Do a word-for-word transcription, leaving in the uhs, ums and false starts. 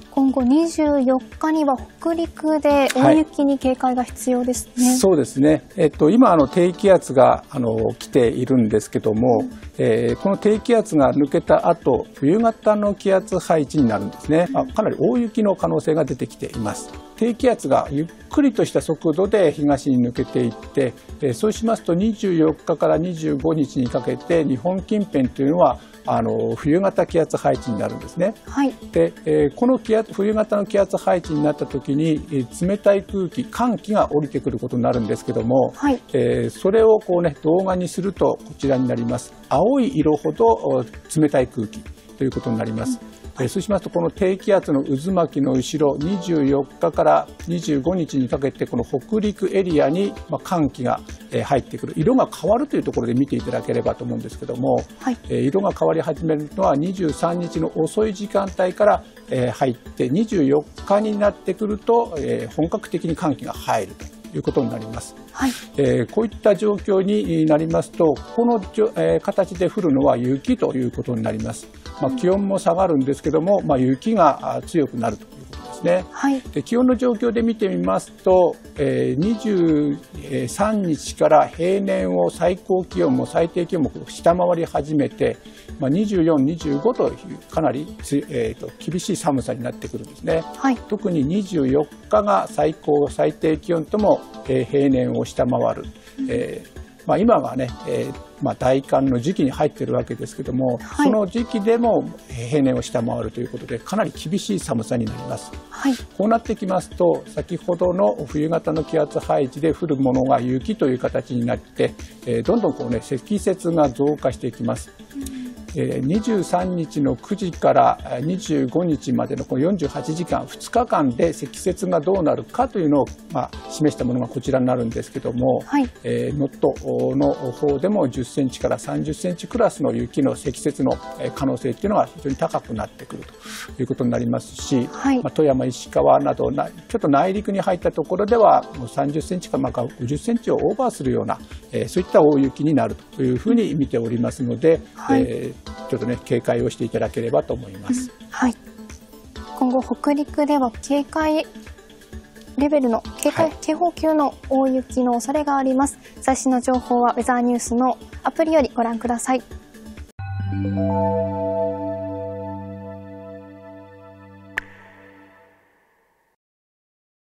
今後にじゅうよっかには北陸で大雪に警戒が必要ですね。 はい、そうですね。えっと、今あの低気圧があの来ているんですけども、うん、えー、この低気圧が抜けた後、冬型の気圧配置になるんですね。あ、かなり大雪の可能性が出てきています。低気圧がゆっくりとした速度で東に抜けていって、えー、そうしますとにじゅうよっかからにじゅうごにちにかけて日本近辺というのはあの冬型気圧配置になるんですね。 はい、 で、えー、この気圧冬型の気圧配置になった時に、えー、冷たい空気寒気が降りてくることになるんですけども、はい、えー、それをこう、ね、動画にするとこちらになります。青い色ほど冷たい空気ということになります。うん、そうしますとこの低気圧の渦巻きの後ろにじゅうよっかからにじゅうごにちにかけてこの北陸エリアに寒気が入ってくる、色が変わるというところで見ていただければと思うんですけども、はい、色が変わり始めるのはにじゅうさんにちの遅い時間帯から入ってにじゅうよっかになってくると本格的に寒気が入るということになります。はい、えー、こういった状況になりますとこの、えー、形で降るのは雪ということになります。まあ、気温も下がるんですけども、まあ、雪が強くなるということですね。はい、で気温の状況で見てみますと、えー、にじゅうさんにちから平年を最高気温も最低気温も下回り始めて、まあ、にじゅうよん、にじゅうごというかなり、えー、と厳しい寒さになってくるんですね。はい、特ににじゅうよっかが最高最低気温とも、えー、平年を下回る。えーまあ、今がね、えーまあ、大寒の時期に入っているわけですけども、はい、その時期でも平年を下回るということでかなり厳しい寒さになります。はい、こうなってきますと先ほどの冬型の気圧配置で降るものが雪という形になって、えー、どんどんこう、ね、積雪が増加していきます。にじゅうさんにちのくじからにじゅうごにちまでのこのよんじゅうはちじかんふつかかんで積雪がどうなるかというのを、まあ、示したものがこちらになるんですけども、はい、えー、能登の方でもじゅっセンチからさんじゅっセンチクラスの雪の積雪の可能性というのが非常に高くなってくるということになりますし、はい、まあ、富山、石川などなちょっと内陸に入ったところではもうさんじゅっセンチからごじゅっセンチをオーバーするような、えー、そういった大雪になるというふうに見ておりますので、はい、えーちょっとね警戒をしていただければと思います。うん、はい、 今後北陸では警戒レベルの警戒、はい、警報級の大雪の恐れがあります。最新の情報はウェザーニュースのアプリよりご覧ください。